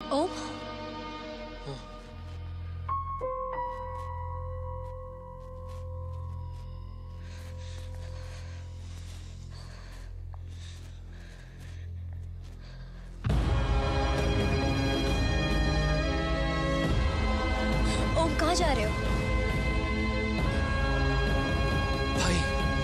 ओम, ओम कहाँ जा रहे हो? भाई,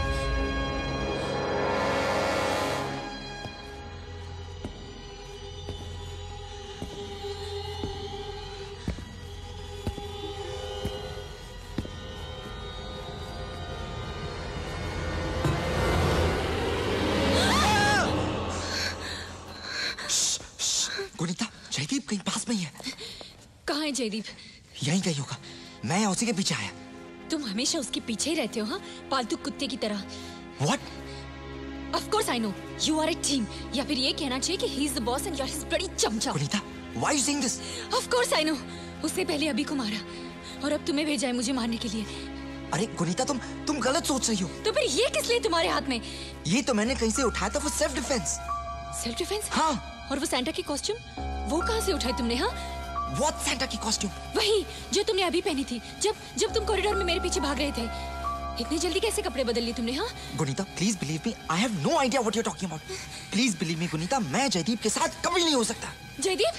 गुनीता, जयदीप कहीं पास में ही है। कहाँ है जयदीप? यहीं कहीं होगा। मैं उसी के पीछे आया। तुम हमेशा उसके पीछे ही रहते हो, हाँ? पालतू कुत्ते की तरह। What? Of course I know. You are a team. या फिर ये कहना चाहिए कि he is the boss and you are his bloody चमचा। Gunita, why are you saying this? Of course I know. उससे पहले अभी को मारा और अब तुम्हें भेजा है मुझे मारने के लिए। अरे गुनीता, तुम गलत सोच रही हो। तो फिर ये किस लिए तुम्हारे हाथ में? ये तो मैंने कहीं से उठाया था, वो सेल्फ डिफेंस। Self defence? हाँ। और वो सैंटा की कॉस्ट्यूम, वो कहाँ से उठाई तुमने? हाँ, What सैंटा की कॉस्ट्यूम? वही जो तुमने अभी पहनी थी जब तुम कॉरिडोर में मेरे पीछे भाग रहे थे। इतनी जल्दी कैसे कपड़े बदल लिए तुमने? हाँ Gunita, please believe me, I have no idea what you are talking about. Please believe me Gunita, मैं जयदीप के साथ कभी नहीं हो सकता। जयदीप,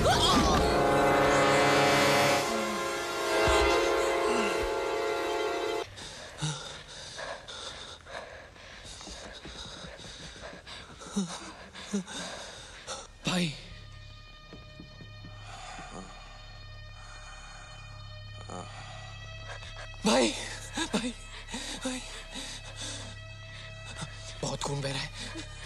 भाई, भाई, भाई, भाई, बहुत खून बह रहा है।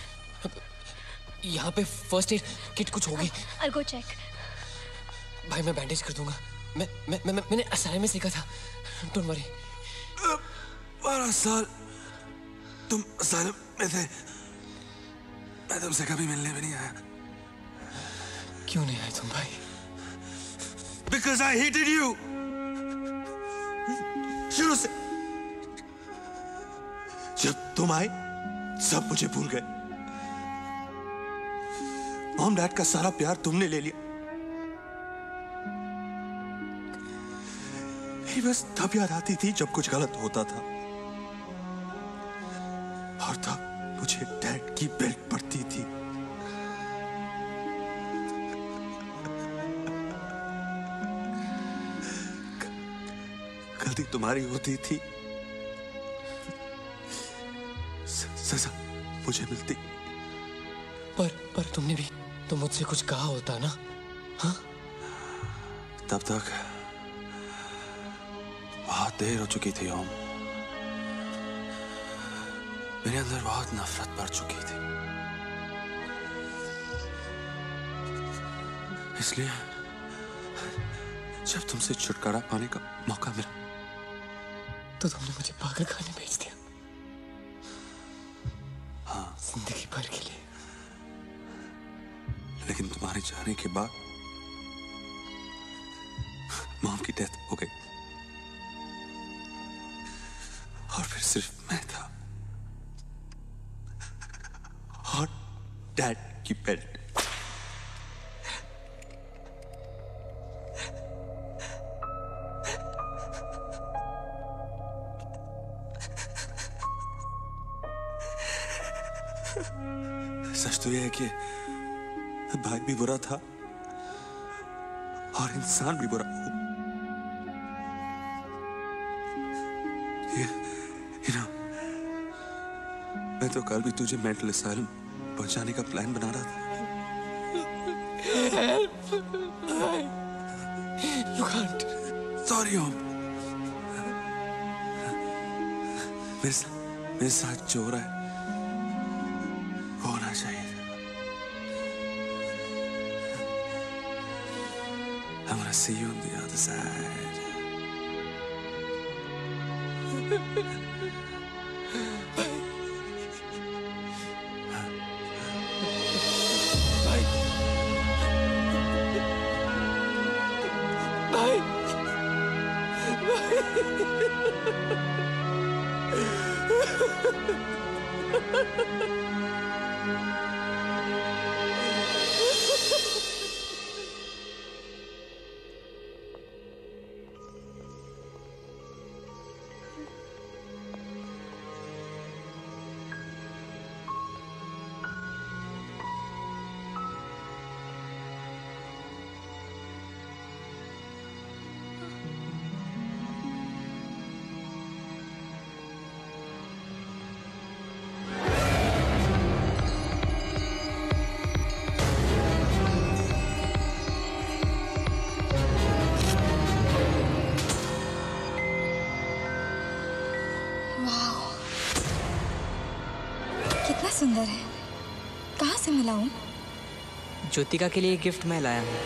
यहाँ पे फर्स्ट एड किट कुछ होगी? I'll go check. भाई मैं बैंडेज कर दूंगा। मैंने असाइलम में सीखा था। Don't worry. 12 साल तुम असाइलम में थे, मैं तुमसे कभी मिलने भी नहीं आया। क्यों नहीं आए तुम भाई? Because I hated you. शुरू से जब तुम आए सब मुझे भूल गए। मॉम डैड का सारा प्यार तुमने ले लिया। ये बस तब याद आती थी जब कुछ गलत होता था, और तब मुझे डैड की बेल्ट पड़ती थी। गलती तुम्हारी होती थी, सजा मुझे मिलती। पर तुमने भी तो मुझसे कुछ कहा होता ना? हाँ? तब तक बहुत देर हो चुकी थी ओम। मेरे अंदर बहुत नफरत भर चुकी थी, इसलिए जब तुमसे छुटकारा पाने का मौका मिला तो तुमने मुझे पागल खाने भेज दिया। हाँ, जिंदगी भर के लिए। लेकिन तुम्हारे जाने के बाद मॉम की डेथ हो गई और फिर सिर्फ मैं था और डैड की बेल्ट। सच तो यह है कि भाई भी बुरा था और इंसान भी बुरा। You know, मैं तो कल भी तुझे मेंटल असाइलम पहुंचाने का प्लान बना रहा था। You can't. Sorry ओम, मेरे साथ जो हो रहा है होना चाहिए। I'm gonna see you on the other side. भाई, भाई, सुंदर है। कहाँ से मिला हूँ? ज्योतिका के लिए गिफ्ट मैं लाया हूँ।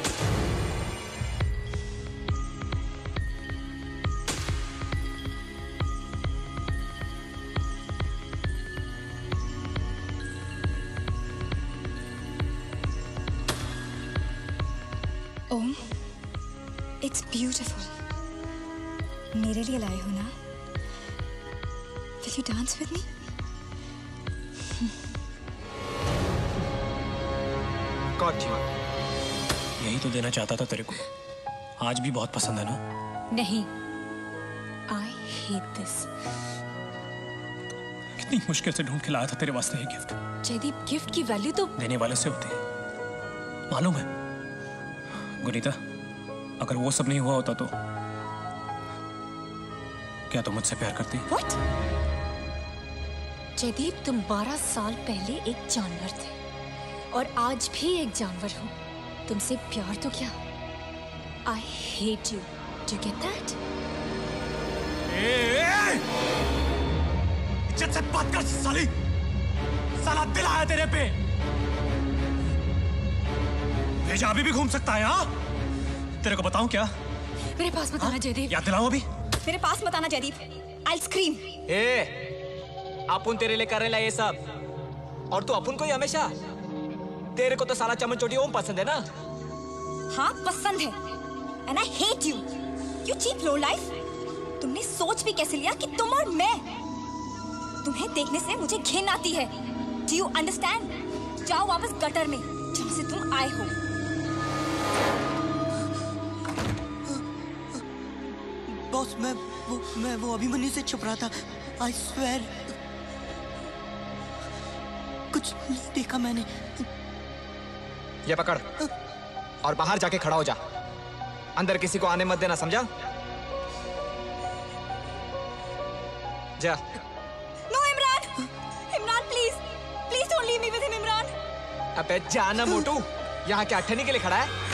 ओम, इट्स ब्यूटिफुल। मेरे लिए लाए हो ना? Will you dance with me? God ji, यही तो देना चाहता था तेरे को। आज भी बहुत पसंद है ना? नहीं, I hate this. कितनी मुश्किल से ढूंढ के लाया था तेरे वास्ते ये गिफ्ट। जयदीप, गिफ्ट की वैल्यू तो देने वाले से होती है, मालूम है? गुनीता, अगर वो सब नहीं हुआ होता तो क्या तुम मुझसे प्यार करती? What? जयदीप, तुम 12 साल पहले एक जानवर थे और आज भी एक जानवर हो। तुमसे प्यार तो क्या, I hate you. Do you get that? इज्जत से बात कर साली। साला दिल आया तेरे पे। भेजा अभी भी घूम सकता है हाँ? तेरे को बताऊं क्या? मेरे पास मत आना जयदीप। याद दिलाऊं अभी? मेरे पास मत आना जयदीप। I'll scream. अपुन तेरे लिए कर रहे ये सब, और तू अपुन को ही हमेशा। तेरे को तो साला चमन चोटी ओम पसंद है ना? हाँ, पसंद है। And I hate you. You cheap low life. तुमने सोच भी कैसे लिया कि तुम और मैं? तुम्हें देखने से मुझे घिन आती है। Do you understand? जाओ वापस गटर में जहाँ से तुम आए हो। बॉस, मैं वो अभिमन्यु से छुप रहा था। I swear. कुछ नहीं देखा मैंने। ये पकड़ और बाहर जाके खड़ा हो जा। अंदर किसी को आने मत देना, समझा? जा। No, Imran! Imran, please don't leave me with him, Imran! अबे जाना मोटू, यहाँ क्या अठन्नी के लिए खड़ा है?